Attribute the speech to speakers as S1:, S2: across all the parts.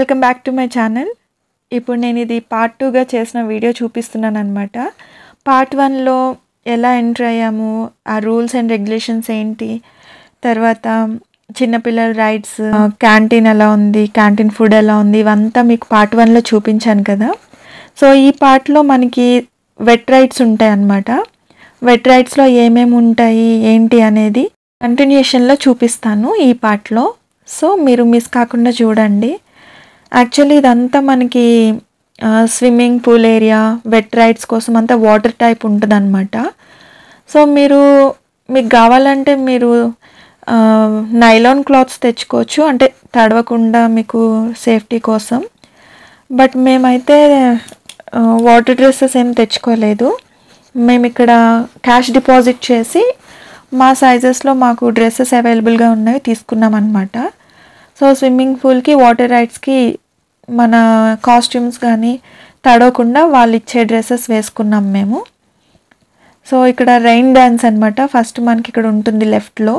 S1: Welcome back to my channel. ఇప్పుడు నేను ఇది పార్ట్ 2గా చేసిన వీడియో చూపిస్తున్నాను అనమాట. పార్ట్ 1లో ఎలా ఎంటర్ అయ్యాము, ఆ రూల్స్ అండ్ రెగ్యులేషన్స్ ఏంటి, తర్వాత చిన్నపిల్లల రైడ్స్, క్యాంటీన్ ఎలా ఉంది, క్యాంటీన్ ఫుడ్ ఎలా ఉంది, ఇవంతా మీకు పార్ట్ 1లో చూపించాను కదా. సో ఈ పార్ట్లో మనకి వెట్ రైడ్స్ ఉంటాయి అన్నమాట. వెట్ రైడ్స్లో ఏమేమి ఉంటాయి ఏంటి అనేది కంటిన్యూషన్లో చూపిస్తాను ఈ పార్ట్లో. సో మీరు మిస్ కాకుండా చూడండి. యాక్చువల్లీ ఇదంతా మనకి swimming pool area, wet rides కోసం అంతా వాటర్ టైప్ ఉంటుంది అనమాట. సో మీకు కావాలంటే మీరు నైలాన్ క్లాత్స్ తెచ్చుకోవచ్చు, అంటే తడవకుండా మీకు సేఫ్టీ కోసం. బట్ మేమైతే వాటర్ డ్రెస్సెస్ ఏం తెచ్చుకోలేదు. మేము ఇక్కడ క్యాష్ డిపాజిట్ చేసి మా సైజెస్లో మాకు డ్రెస్సెస్ అవైలబుల్గా ఉన్నవి తీసుకున్నాం అనమాట. సో స్విమ్మింగ్ పూల్కి, వాటర్ రైడ్స్కి మన కాస్ట్యూమ్స్ కానీ తడవకుండా వాళ్ళు ఇచ్చే డ్రెస్సెస్ వేసుకున్నాం మేము. సో ఇక్కడ రెయిన్ డ్యాన్స్ అనమాట. ఫస్ట్ మనకి ఇక్కడ ఉంటుంది లెఫ్ట్లో.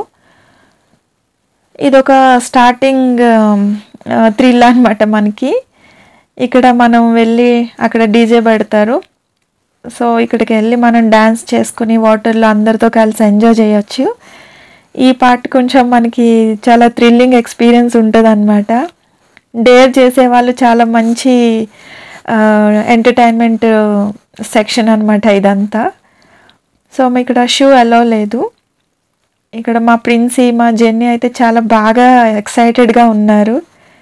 S1: ఇదొక స్టార్టింగ్ థ్రిల్ అనమాట మనకి. ఇక్కడ మనం వెళ్ళి అక్కడ డీజే పెడతారు. సో ఇక్కడికి వెళ్ళి మనం డ్యాన్స్ చేసుకుని వాటర్లో అందరితో కలిసి ఎంజాయ్ చేయొచ్చు. ఈ పార్ట్ కొంచెం మనకి చాలా థ్రిల్లింగ్ ఎక్స్పీరియన్స్ ఉంటుంది అనమాట. డేర్ చేసే వాళ్ళు చాలా మంచి ఎంటర్టైన్మెంట్ సెక్షన్ అనమాట ఇదంతా. సో ఇక్కడ షూ అలో లేదు. ఇక్కడ మా ప్రిన్సీ, మా జెన్నీ అయితే చాలా బాగా ఎక్సైటెడ్గా ఉన్నారు.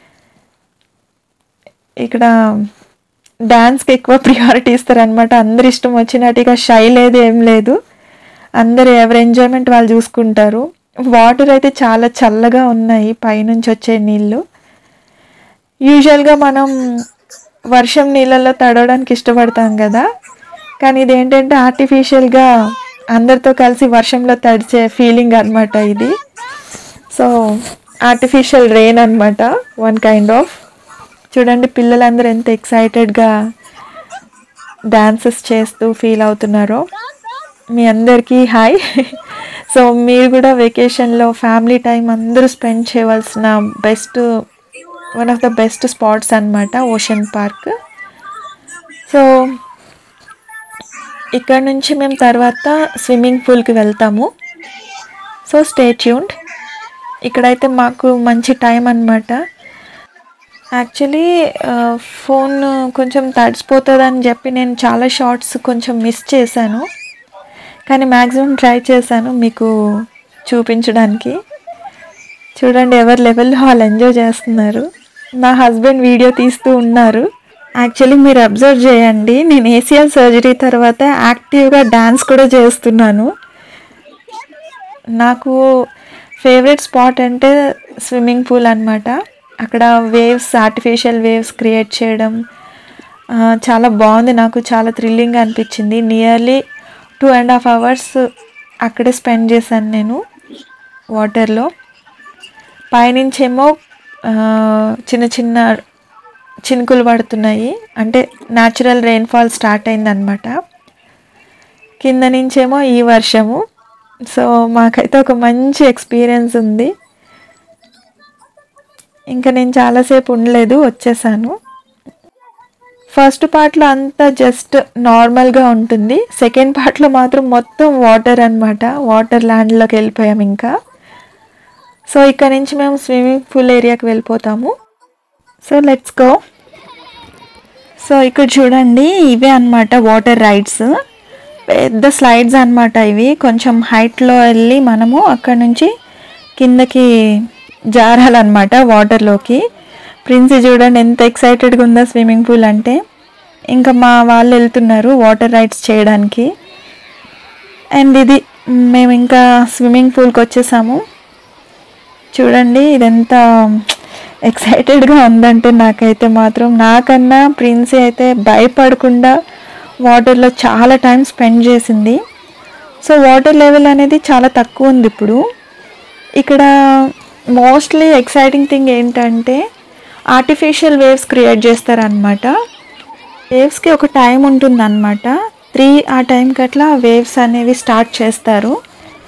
S1: ఇక్కడ డ్యాన్స్కి ఎక్కువ ప్రియారిటీ ఇస్తారనమాట. అందరు ఇష్టం వచ్చినట్టుగా షై లేదు, ఏం లేదు. అందరు ఎవరి ఎంజాయ్మెంట్ వాళ్ళు చూసుకుంటారు. వాటర్ అయితే చాలా చల్లగా ఉన్నాయి, పైనుంచి వచ్చే నీళ్ళు. యూజువల్గా మనం వర్షం నీళ్ళల్లో తడవడానికి ఇష్టపడతాం కదా, కానీ ఇదేంటంటే ఆర్టిఫిషియల్గా అందరితో కలిసి వర్షంలో తడిచే ఫీలింగ్ అనమాట ఇది. సో ఆర్టిఫిషియల్ రెయిన్ అనమాట, వన్ కైండ్ ఆఫ్. చూడండి పిల్లలందరూ ఎంత ఎక్సైటెడ్గా డాన్సెస్ చేస్తూ ఫీల్ అవుతున్నారో. మీ అందరికీ హాయ్. సో మీరు కూడా వెకేషన్లో ఫ్యామిలీ టైం అందరూ స్పెండ్ చేయవలసిన one of the best spots అనమాట ఓషన్ పార్క్. సో ఇక్కడ నుంచి మేము తర్వాత స్విమ్మింగ్ పూల్కి వెళ్తాము. So stay tuned. ఇక్కడైతే మాకు మంచి టైం అనమాట. యాక్చువల్లీ ఫోన్ కొంచెం తడిసిపోతుందని చెప్పి నేను చాలా షార్ట్స్ కొంచెం మిస్ చేశాను, కానీ మ్యాక్సిమం ట్రై చేశాను మీకు చూపించడానికి. చూడండి ఎవరి లెవెల్లో వాళ్ళు ఎంజాయ్ చేస్తున్నారు. నా హస్బెండ్ వీడియో తీస్తూ ఉన్నారు. యాక్చువల్లీ మీరు అబ్జర్వ్ చేయండి, నేను ACL సర్జరీ తర్వాత యాక్టివ్గా డ్యాన్స్ కూడా చేస్తున్నాను. నాకు ఫేవరెట్ స్పాట్ అంటే స్విమ్మింగ్ పూల్ అనమాట. అక్కడ వేవ్స్, ఆర్టిఫిషియల్ వేవ్స్ క్రియేట్ చేయడం చాలా బాగుంది. నాకు చాలా థ్రిల్లింగ్ అనిపించింది. నియర్లీ 2.5 hours అక్కడే స్పెండ్ చేశాను నేను వాటర్లో. పైనుంచేమో చిన్న చిన్న చినుకులు పడుతున్నాయి, అంటే న్యాచురల్ రెయిన్ఫాల్ స్టార్ట్ అయిందనమాట. కింద నుంచేమో ఈ వర్షము. సో మాకైతే ఒక మంచి ఎక్స్పీరియన్స్ ఉంది. ఇంకా నేను చాలాసేపు ఉండలేదు, వచ్చేసాను. ఫస్ట్ పార్ట్లో అంతా జస్ట్ నార్మల్గా ఉంటుంది. సెకండ్ పార్ట్లో మాత్రం మొత్తం వాటర్ అనమాట. వాటర్ ల్యాండ్లోకి వెళ్ళిపోయాం ఇంకా. సో ఇక్కడ నుంచి మేము స్విమ్మింగ్ పూల్ ఏరియాకి వెళ్ళిపోతాము. So let's go. సో ఇక్కడ చూడండి, ఇవే అనమాట వాటర్ రైడ్స్. పెద్ద స్లైడ్స్ అనమాట ఇవి. కొంచెం హైట్లో వెళ్ళి మనము అక్కడ నుంచి కిందకి జారాలన్నమాట వాటర్లోకి. ప్రిన్సీ చూడండి ఎంత ఎక్సైటెడ్గా ఉందో స్విమ్మింగ్ పూల్ అంటే. ఇంకా మా వాళ్ళు వెళ్తున్నారు వాటర్ రైడ్స్ చేయడానికి. అండ్ ఇది మేము ఇంకా స్విమ్మింగ్ పూల్కి వచ్చేసాము. చూడండి ఇదెంత ఎక్సైటెడ్గా ఉందంటే నాకైతే మాత్రం. నాకన్నా ప్రిన్సీ అయితే భయపడకుండా వాటర్లో చాలా టైం స్పెండ్ చేసింది. సో వాటర్ లెవెల్ అనేది చాలా తక్కువ ఉంది ఇప్పుడు. ఇక్కడ మోస్ట్లీ ఎక్సైటింగ్ థింగ్ ఏంటంటే ఆర్టిఫిషియల్ వేవ్స్ క్రియేట్ చేస్తారనమాట. వేవ్స్కి ఒక టైం ఉంటుందన్నమాట. 3 ఆ టైంకి అట్లా వేవ్స్ అనేవి స్టార్ట్ చేస్తారు.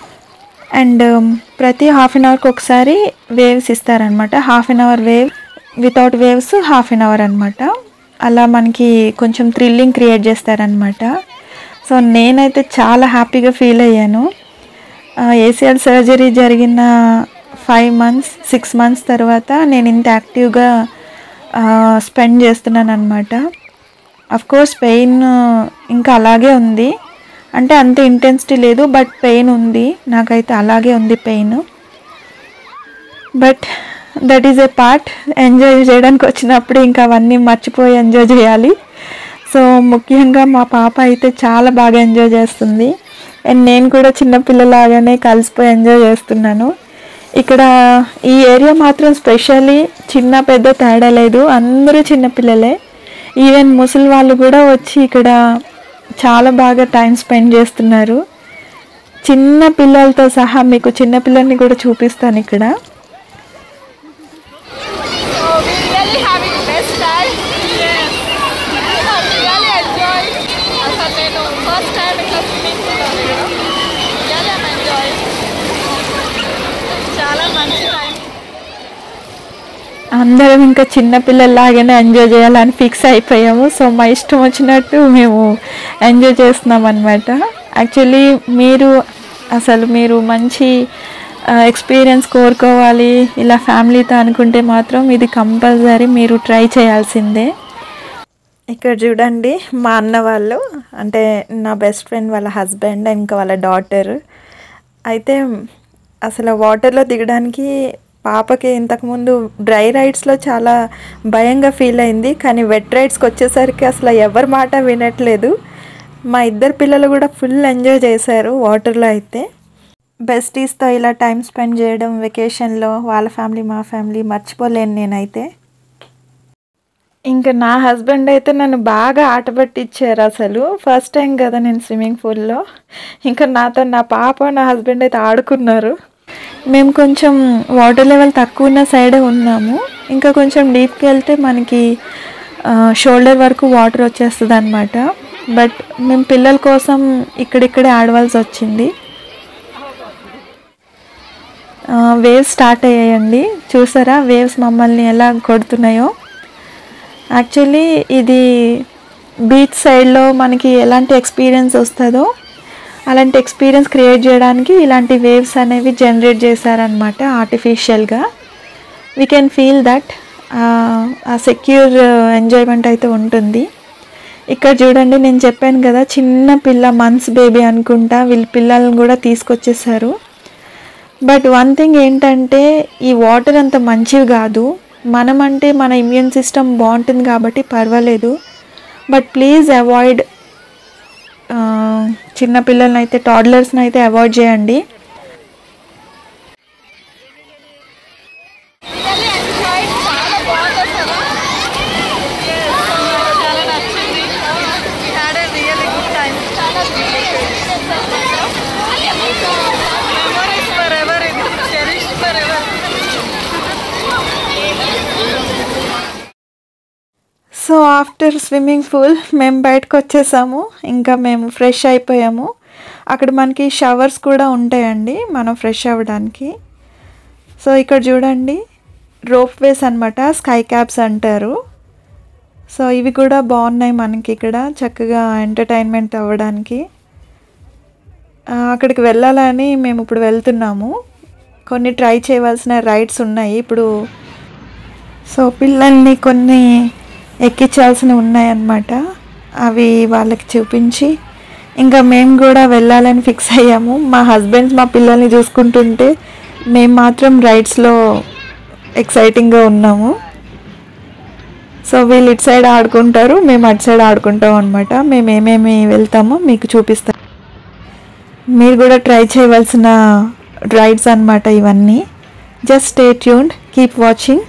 S1: అండ్ ప్రతి హాఫ్ అన్ అవర్కి ఒకసారి వేవ్స్ ఇస్తారనమాట. Half an hour wave, without waves half an hour అనమాట. అలా మనకి కొంచెం థ్రిల్లింగ్ క్రియేట్ చేస్తారనమాట. సో నేనైతే చాలా హ్యాపీగా ఫీల్ అయ్యాను. ఏసీఎల్ సర్జరీ జరిగిన 5 months 6 months తర్వాత నేను ఇంత యాక్టివ్గా స్పెండ్ చేస్తున్నాను అనమాట. అఫ్కోర్స్ పెయిన్ ఇంకా అలాగే ఉంది, అంటే అంత ఇంటెన్సిటీ లేదు, బట్ పెయిన్ ఉంది. నాకైతే అలాగే ఉంది pain. But that is a part. Enjoy చేయడానికి వచ్చినప్పుడు ఇంకా అవన్నీ మర్చిపోయి ఎంజాయ్ చేయాలి. సో ముఖ్యంగా మా పాప అయితే చాలా బాగా ఎంజాయ్ చేస్తుంది, అండ్ నేను కూడా చిన్నపిల్లలాగానే కలిసిపోయి ఎంజాయ్ చేస్తున్నాను. ఇక్కడ ఈ ఏరియా మాత్రం స్పెషల్లీ చిన్న పెద్ద తేడా లేదు, అందరూ చిన్నపిల్లలే. ఈవెన్ ముసలి వాళ్ళు కూడా వచ్చి ఇక్కడ చాలా బాగా టైం స్పెండ్ చేస్తున్నారు. చిన్న పిల్లలతో సహా మీకు చిన్న పిల్లల్ని కూడా చూపిస్తాను ఇక్కడ. అందరం ఇంకా చిన్నపిల్లల్లాగానే ఎంజాయ్ చేయాలని ఫిక్స్ అయిపోయాము. సో మా ఇష్టం వచ్చినట్టు మేము ఎంజాయ్ చేస్తున్నాం అనమాట. యాక్చువల్లీ మీరు మంచి ఎక్స్పీరియన్స్ కోరుకోవాలి ఇలా ఫ్యామిలీతో అనుకుంటే మాత్రం ఇది కంపల్సరీ మీరు ట్రై చేయాల్సిందే. ఇక్కడ చూడండి మా అన్న వాళ్ళు, అంటే నా బెస్ట్ ఫ్రెండ్ వాళ్ళ హస్బెండ్ ఇంకా వాళ్ళ డాటర్ అయితే అసలు వాటర్లో దిగడానికి పాపకి ఇంతకుముందు డ్రై రైడ్స్లో చాలా భయంగా ఫీల్ అయింది, కానీ వెట్ రైడ్స్కి వచ్చేసరికి అసలు ఎవరి మాట వినట్లేదు. మా ఇద్దరు పిల్లలు కూడా ఫుల్ ఎంజాయ్ చేశారు వాటర్లో. అయితే బెస్టీస్తో ఇలా టైం స్పెండ్ చేయడం వెకేషన్లో, వాళ్ళ ఫ్యామిలీ మా ఫ్యామిలీ మర్చిపోలేను నేనైతే. ఇంకా నా హస్బెండ్ అయితే నన్ను బాగా ఆట పట్టించారు. అసలు ఫస్ట్ టైం కదా నేను స్విమ్మింగ్ పూల్లో, ఇంకా నాతో నా పాప నా హస్బెండ్ అయితే ఆడుకున్నారు. మేము కొంచెం వాటర్ లెవెల్ తక్కువ ఉన్న సైడే ఉన్నాము, ఇంకా కొంచెం డీప్కి వెళ్తే మనకి షోల్డర్ వరకు వాటర్ వచ్చేస్తుంది అనమాట. బట్ మేము పిల్లల కోసం ఇక్కడిక్కడే ఆడవలసి వచ్చింది. వేవ్స్ స్టార్ట్ అయ్యాయండి, చూసారా వేవ్స్ మమ్మల్ని ఎలా కొడుతున్నాయో. యాక్చువల్లీ ఇది బీచ్ సైడ్లో మనకి ఎలాంటి ఎక్స్పీరియన్స్ వస్తుందో అలాంటి ఎక్స్పీరియన్స్ క్రియేట్ చేయడానికి ఇలాంటి వేవ్స్ అనేవి జనరేట్ చేశారనమాట ఆర్టిఫిషియల్గా. We can feel that a secure enjoyment అయితే ఉంటుంది. ఇక్కడ చూడండి, నేను చెప్పాను కదా చిన్న పిల్ల మంత్స్ బేబీ అనుకుంటా, వీళ్ళ పిల్లలను కూడా తీసుకొచ్చేసారు. బట్ వన్ థింగ్ ఏంటంటే ఈ వాటర్ అంత మంచివి కాదు. మనం అంటే మన ఇమ్యూన్ సిస్టమ్ బాగుంటుంది కాబట్టి పర్వాలేదు, బట్ ప్లీజ్ అవాయిడ్ చిన్నపిల్లలని అయితే టాడ్లర్స్ని అయితే అవాయిడ్ చేయండి. సో ఆఫ్టర్ స్విమ్మింగ్ పూల్ మేము బయటకు వచ్చేసాము, ఇంకా మేము ఫ్రెష్ అయిపోయాము. అక్కడ మనకి షవర్స్ కూడా ఉంటాయండి మనం ఫ్రెష్ అవ్వడానికి. సో ఇక్కడ చూడండి రోప్ వేస్ అనమాట, స్కై క్యాప్స్ అంటారు. సో ఇవి కూడా బాగున్నాయి మనకి ఇక్కడ చక్కగా ఎంటర్టైన్మెంట్ అవ్వడానికి. అక్కడికి వెళ్ళాలని మేము ఇప్పుడు వెళ్తున్నాము. కొన్ని ట్రై చేయవలసిన రైడ్స్ ఉన్నాయి ఇప్పుడు. సో పిల్లల్ని కొన్ని ఎక్కించాల్సినవి ఉన్నాయన్నమాట, అవి వాళ్ళకి చూపించి ఇంకా మేము కూడా వెళ్ళాలని ఫిక్స్ అయ్యాము. మా హస్బెండ్స్ మా పిల్లల్ని చూసుకుంటుంటే మేము మాత్రం రైడ్స్లో ఎక్సైటింగ్గా ఉన్నాము. సో వీళ్ళు ఇటు సైడ్ ఆడుకుంటారు, మేము అటు సైడ్ ఆడుకుంటాం అనమాట. మేము ఏమేమి వెళ్తామో మీకు చూపిస్తాం. మీరు కూడా ట్రై చేయవలసిన రైడ్స్ అనమాట ఇవన్నీ. Just stay tuned, keep watching.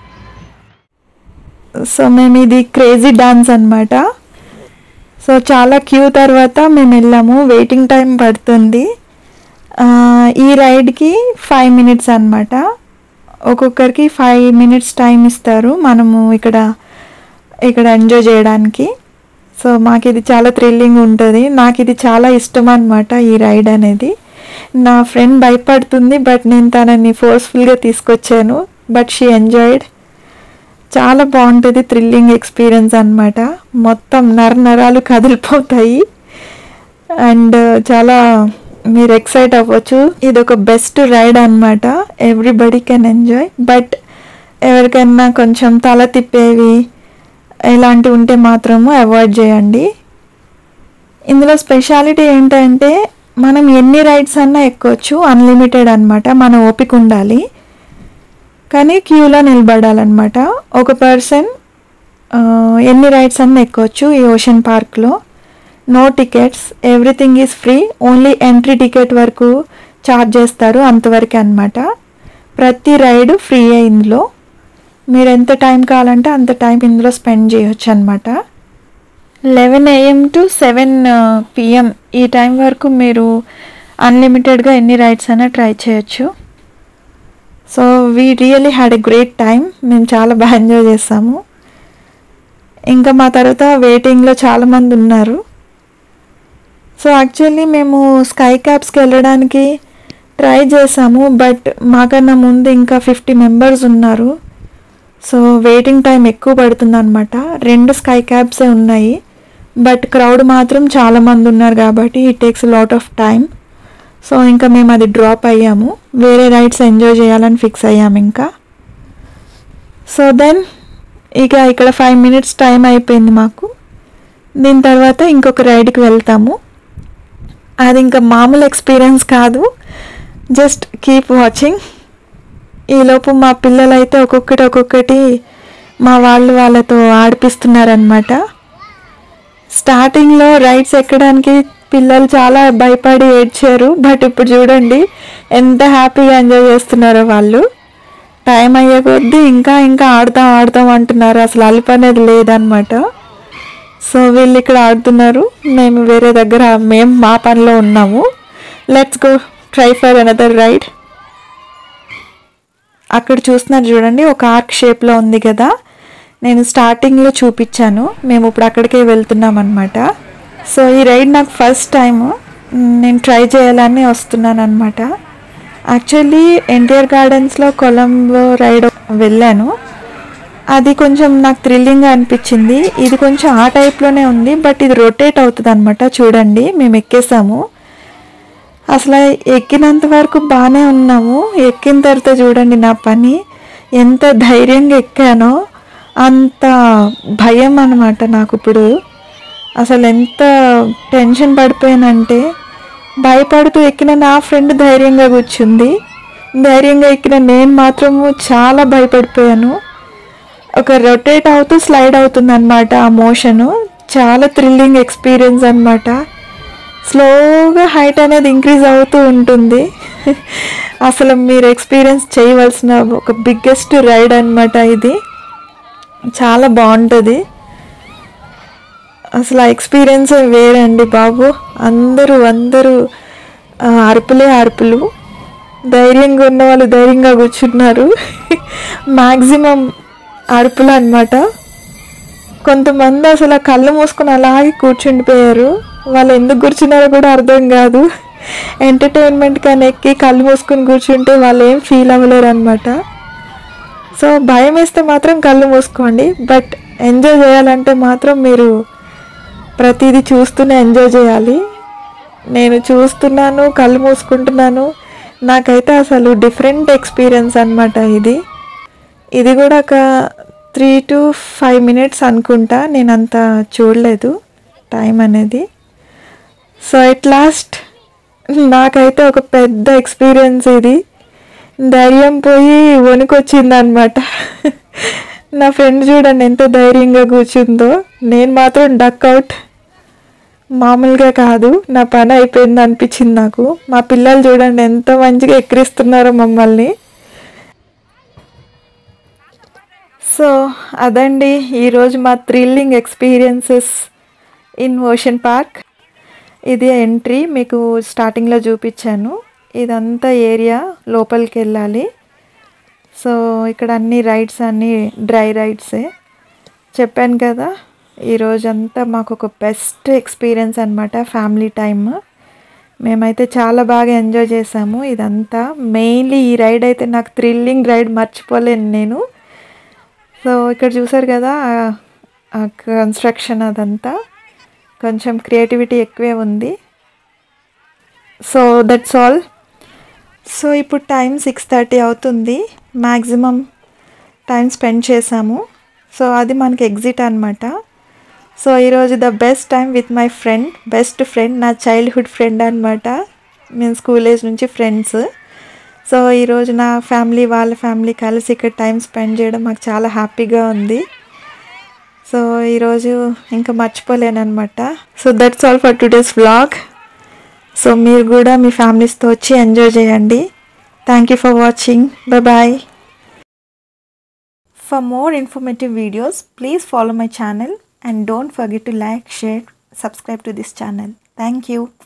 S1: So మేము ఇది క్రేజీ డాన్స్ అనమాట. సో చాలా క్యూ తర్వాత మేము వెళ్ళాము, వెయిటింగ్ టైం పడుతుంది. ఈ రైడ్కి 5 minutes అనమాట, ఒక్కొక్కరికి 5 minutes టైం ఇస్తారు మనము ఇక్కడ ఎంజాయ్ చేయడానికి. సో మాకు ఇది చాలా థ్రిల్లింగ్ ఉంటుంది, నాకు ఇది చాలా ఇష్టం అనమాట ఈ రైడ్ అనేది. నా ఫ్రెండ్ భయపడుతుంది, బట్ నేను తనని ఫోర్స్ఫుల్గా తీసుకొచ్చాను, బట్ షీ ఎంజాయిడ్. చాలా బాగుంటుంది, థ్రిల్లింగ్ ఎక్స్పీరియన్స్ అన్నమాట. మొత్తం నరాలు కదిలిపోతాయి అండ్ చాలా మీరు ఎక్సైట్ అవ్వచ్చు. ఇది ఒక బెస్ట్ రైడ్ అన్నమాట, ఎవ్రీబడి కెన్ ఎంజాయ్. బట్ ఎవరికైనా కొంచెం తల తిప్పేవి ఇలాంటివి ఉంటే మాత్రము అవాయిడ్ చేయండి. ఇందులో స్పెషాలిటీ ఏంటంటే మనం ఎన్ని రైడ్స్ అన్నా ఎక్కొచ్చు, అన్లిమిటెడ్ అన్నమాట. మన ఓపిక ఉండాలి, కానీ క్యూలో నిలబడాలన్నమాట. ఒక పర్సన్ ఎన్ని రైడ్స్ అన్నా ఎక్కొచ్చు ఈ ఓషన్ పార్క్లో. No tickets, everything is free. Only entry ticket వరకు ఛార్జ్ చేస్తారు, అంతవరకే అన్నమాట. ప్రతి రైడ్ ఫ్రీయే ఇందులో. మీరు ఎంత టైం కావాలంటే అంత టైం ఇందులో స్పెండ్ చేయొచ్చు అన్నమాట. 11 AM to 7 PM ఈ టైం వరకు మీరు అన్లిమిటెడ్గా ఎన్ని రైడ్స్ అయినా ట్రై చేయొచ్చు. So we really had a great time. మేము చాలా బాగా ఎంజాయ్ చేసాము. ఇంకా మా తర్వాత వెయిటింగ్లో చాలామంది ఉన్నారు. సో యాక్చువల్లీ మేము స్కై క్యాబ్స్కి వెళ్ళడానికి ట్రై చేసాము, బట్ మాకన్నా ముందు ఇంకా 50 మెంబర్స్ ఉన్నారు. సో వెయిటింగ్ టైం ఎక్కువ పడుతుంది అనమాట. 2 స్కై క్యాబ్సే ఉన్నాయి, బట్ క్రౌడ్ మాత్రం చాలామంది ఉన్నారు కాబట్టి it takes lot of time. So ఇంకా మేము అది డ్రాప్ అయ్యాము, వేరే రైడ్స్ ఎంజాయ్ చేయాలని ఫిక్స్ అయ్యాము ఇంకా. సో దెన్ ఇక ఇక్కడ 5 minutes టైం అయిపోయింది మాకు. దీని తర్వాత ఇంకొక రైడ్కి వెళ్తాము. అది ఇంకా మామూలు ఎక్స్పీరియన్స్ కాదు, జస్ట్ కీప్ వాచింగ్. ఈలోపు మా పిల్లలైతే ఒక్కొక్కటి మా వాళ్ళతో ఆడిపిస్తున్నారనమాట. స్టార్టింగ్లో రైడ్స్ ఎక్కడానికి పిల్లలు చాలా భయపడి ఏడ్చారు, బట్ ఇప్పుడు చూడండి ఎంత హ్యాపీగా ఎంజాయ్ చేస్తున్నారో వాళ్ళు. టైం అయ్యే కొద్దీ ఇంకా ఆడతాం అంటున్నారు, అసలు అలుపు అనేది లేదనమాట. సో వీళ్ళు ఇక్కడ ఆడుతున్నారు, మేము వేరే దగ్గర మా పనిలో ఉన్నాము. Let's go try for another ride. అక్కడ చూస్తున్నారు చూడండి, ఒక ఆర్క్ షేప్లో ఉంది కదా, నేను స్టార్టింగ్లో చూపించాను. మేము ఇప్పుడు అక్కడికే వెళ్తున్నాం అనమాట. సో ఈ రైడ్ నాకు ఫస్ట్ టైము, నేను ట్రై చేయాలని వస్తున్నాను అనమాట. యాక్చువల్లీ ఎన్టీఆర్ గార్డెన్స్లో కొలంబో రైడ్ వెళ్ళాను, అది కొంచెం నాకు థ్రిల్లింగ్గా అనిపించింది. ఇది కొంచెం ఆ టైప్లోనే ఉంది, బట్ ఇది రొటేట్ అవుతుంది అనమాట. చూడండి మేము ఎక్కేసాము, అసలు ఎక్కినంత వరకు బాగానే ఉన్నాము. ఎక్కిన తర్వాత చూడండి నా పని, ఎంత ధైర్యంగా ఎక్కానో అంత భయం అన్నమాట నాకు. ఇప్పుడు అసలు ఎంత టెన్షన్ పడిపోయానంటే, భయపడుతూ ఎక్కిన నా ఫ్రెండ్ ధైర్యంగా కూర్చుంది, ధైర్యంగా ఎక్కిన నేను మాత్రము చాలా భయపడిపోయాను. ఒక రొటేట్ అవుతూ స్లైడ్ అవుతుంది అనమాట ఆ మోషను. చాలా థ్రిల్లింగ్ ఎక్స్పీరియన్స్ అనమాట. స్లోగా హైట్ అనేది ఇంక్రీజ్ అవుతూ ఉంటుంది. అసలు మీరు ఎక్స్పీరియన్స్ చేయవలసిన ఒక బిగ్గెస్ట్ రైడ్ అనమాట ఇది. చాలా బాగుంటుంది అసలు. ఆ ఎక్స్పీరియన్స్ వేరండి బాబు. అందరూ అరుపులు. ధైర్యంగా ఉన్న వాళ్ళు ధైర్యంగా కూర్చున్నారు. మ్యాక్సిమం అరుపులు అనమాట. కొంతమంది అసలు కళ్ళు మూసుకొని అలాగే కూర్చుండిపోయారు. వాళ్ళు ఎందుకు కూర్చున్నారో కూడా అర్థం కాదు. ఎంటర్టైన్మెంట్ కానీ ఎక్కి కళ్ళు మూసుకొని కూర్చుంటే వాళ్ళు ఏం ఫీల్ అవ్వలేరు అనమాట. సో భయం వేస్తే మాత్రం కళ్ళు మూసుకోండి, బట్ ఎంజాయ్ చేయాలంటే మాత్రం మీరు ప్రతిదీ చూస్తూనే ఎంజాయ్ చేయాలి. నేను చూస్తున్నాను, కళ్ళు మూసుకుంటున్నాను. నాకైతే అసలు డిఫరెంట్ ఎక్స్పీరియన్స్ అనమాట ఇది. ఇది కూడా ఒక 3 to 5 minutes అనుకుంటా, నేను అంత చూడలేదు టైం అనేది. సో ఎట్ లాస్ట్ నాకైతే ఒక పెద్ద ఎక్స్పీరియన్స్ ఇది. ధైర్యం పోయి వణుకొచ్చింది అనమాట. నా ఫ్రెండ్ చూడండి ఎంత ధైర్యంగా కూర్చుందో, నేను మాత్రం డక్ అవుట్. మామూలుగా కాదు, నా పని అయిపోయింది అనిపించింది నాకు. మా పిల్లలు చూడండి ఎంత మంచిగా ఎక్కిరిస్తున్నారో మమ్మల్ని. సో అదండి ఈరోజు మా thrilling experiences in ocean park. ఇది ఎంట్రీ మీకు స్టార్టింగ్లో చూపించాను. ఇదంతా ఏరియా, లోపలికి వెళ్ళాలి. సో ఇక్కడ అన్ని రైడ్స్ అన్నీ డ్రై రైడ్సే. చెప్పాను కదా, ఈరోజంతా మాకు ఒక బెస్ట్ ఎక్స్పీరియన్స్ అనమాట, ఫ్యామిలీ టైమ్. మేమైతే చాలా బాగా ఎంజాయ్ చేసాము ఇదంతా. మెయిన్లీ ఈ రైడ్ అయితే నాకు థ్రిల్లింగ్ రైడ్, మర్చిపోలేను నేను. సో ఇక్కడ చూసారు కదా ఆ కన్స్ట్రక్షన్ అదంతా కొంచెం క్రియేటివిటీ ఎక్కువే ఉంది. So that's all. సో ఇప్పుడు టైం 6:30 అవుతుంది. మ్యాక్సిమం టైం స్పెండ్ చేసాము. సో అది మనకి ఎగ్జిట్ అనమాట. సో ఈరోజు the best time with my friend, best friend, నా చైల్డ్హుడ్ ఫ్రెండ్ అనమాట. మేము స్కూల్ ఏజ్ నుంచి ఫ్రెండ్స్. సో ఈరోజు నా ఫ్యామిలీ వాళ్ళ ఫ్యామిలీ కలిసి ఇక్కడ టైం స్పెండ్ చేయడం మాకు చాలా హ్యాపీగా ఉంది. సో ఈరోజు ఇంకా మర్చిపోలేనమాట. So that's all for today's vlog. So మీరు కూడా మీ ఫ్యామిలీస్తో వచ్చి ఎంజాయ్ చేయండి. Thank you for watching. Bye. For more informative videos, please follow my channel and don't forget to like, share, subscribe to this channel. Thank you.